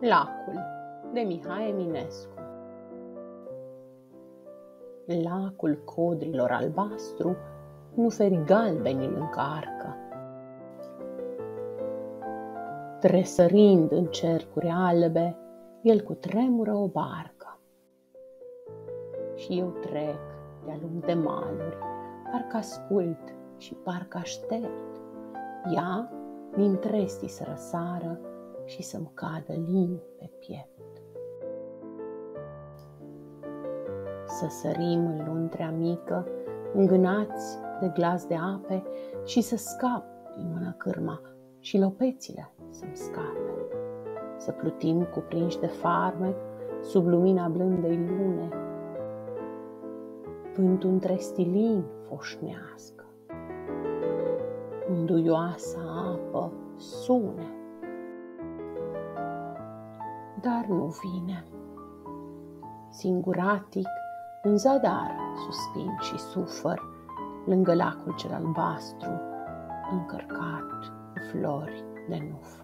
Lacul de Mihai Eminescu. Lacul codrilor albastru nu feri galbeni îl încarcă. Tresărind în cercuri albe, el cutremură o barcă. Și eu trec de-a lung de maluri, parcă ascult și parcă aștept ea din trestii să răsară și să-mi cadă lin pe piept. Să sărim în luntrea mică, îngânați de glas de ape, și să scap din mână cârma și lopețile să-mi scape. Să plutim cuprinși de farmec sub lumina blândei lune, vântul între stilini foșnească, unduioasa apă sune. Dar nu vine. Singuratic, în zadar suspin și sufăr, lângă lacul cel albastru, încărcat cu flori de nufăr.